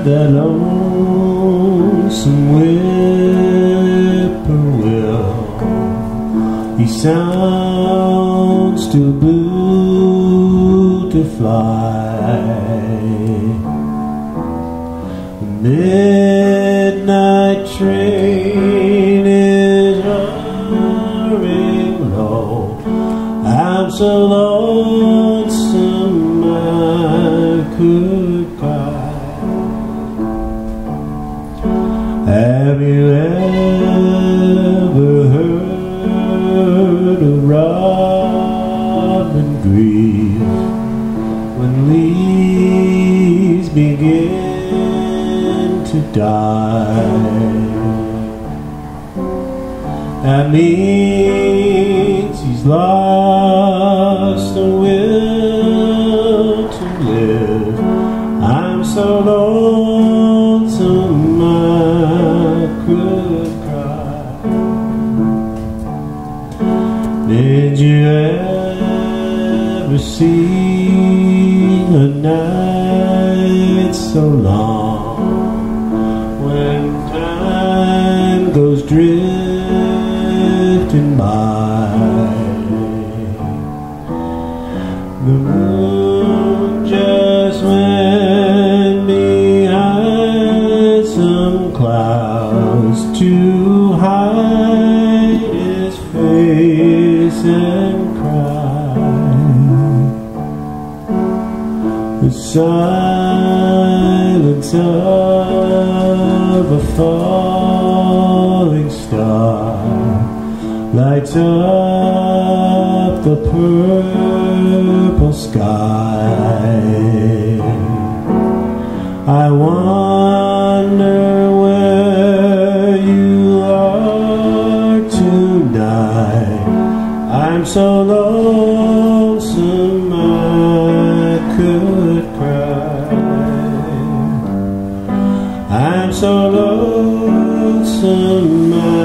that lonesome whippoorwill. He sounds too blue to fly. The midnight train is roaring low. I'm so lonesome I could cry. Have you ever heard a robin grieve when leaves begin to die? That means he's lost the will to live. I'm so lonesome I could cry. Did you ever see a night so long when time goes drifting by? The moon just went behind some clouds to hide his face and cry. The silence of a falling star lights up the purple sky. I wonder where you are tonight. I'm so lonesome I could cry. I'm so lonesome